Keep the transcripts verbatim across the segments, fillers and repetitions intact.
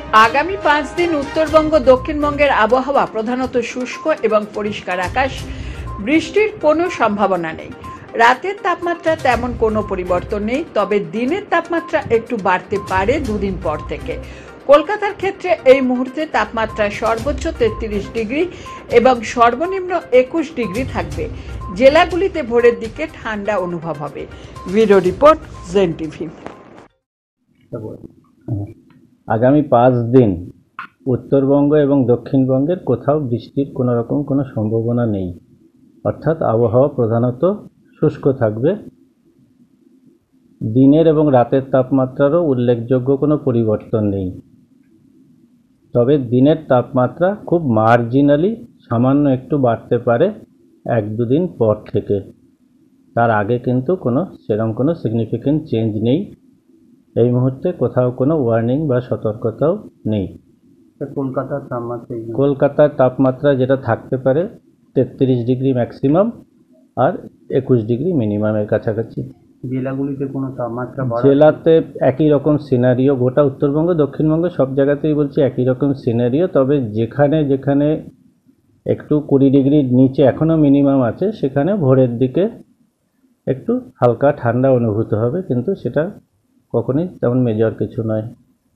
আগামী পাঁচ দিন উত্তরবঙ্গ দক্ষিণবঙ্গের আবহাওয়া প্রধানত শুষ্ক এবং পরিষ্কার আকাশ, বৃষ্টির কোনো সম্ভাবনা নেই। রাতের তাপমাত্রা তেমন কোনো পরিবর্তন নেই, তবে দিনের তাপমাত্রা একটু বাড়তে পারে দুদিন পর থেকে। কলকাতার ক্ষেত্রে এই মুহূর্তে তাপমাত্রা সর্বোচ্চ তেত্রিশ ডিগ্রি এবং সর্বনিম্ন একুশ ডিগ্রি থাকবে। জেলাগুলিতে ভোরের দিকে ঠান্ডা অনুভব হবে। ভিডিও রিপোর্ট জেন টিভি। আগামী পাঁচ দিন উত্তরবঙ্গ এবং দক্ষিণবঙ্গের কোথাও বৃষ্টির কোনো রকম কোনো সম্ভাবনা নেই, অর্থাৎ আবহাওয়া প্রধানত শুষ্ক থাকবে। দিনের এবং রাতের তাপমাত্রারও উল্লেখযোগ্য কোনো পরিবর্তন নেই, তবে দিনের তাপমাত্রা খুব মার্জিনালি সামান্য একটু বাড়তে পারে এক দুদিন পর থেকে। তার আগে কিন্তু কোনো সেরকম কোনো সিগনিফিক্যান্ট চেঞ্জ নেই। এই মুহূর্তে কোথাও কোনো ওয়ার্নিং বা সতর্কতাও নেই। কলকাতার তাপমাত্রা কলকাতার তাপমাত্রা যেটা থাকতে পারে তেত্রিশ ডিগ্রি ম্যাক্সিমাম আর একুশ ডিগ্রি মিনিমামের কাছাকাছি। জেলাগুলিতে কোনো তাপমাত্রা জেলাতে একই রকম সিনারিও, গোটা উত্তরবঙ্গ দক্ষিণবঙ্গ সব জায়গাতেই বলছি একই রকম সিনারিও। তবে যেখানে যেখানে একটু কুড়ি ডিগ্রির নিচে এখনও মিনিমাম আছে, সেখানে ভোরের দিকে একটু হালকা ঠান্ডা অনুভূত হবে, কিন্তু সেটা কখনোই তেমন মেজর কিছু নয়।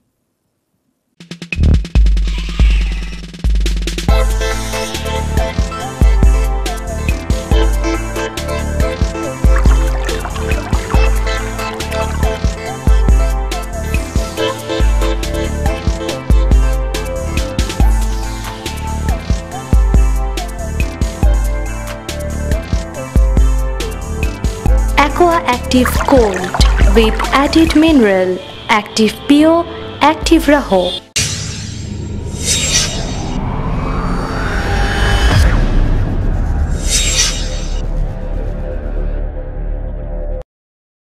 Aqua Active Gold with added mineral, Active Pure, Active Raho.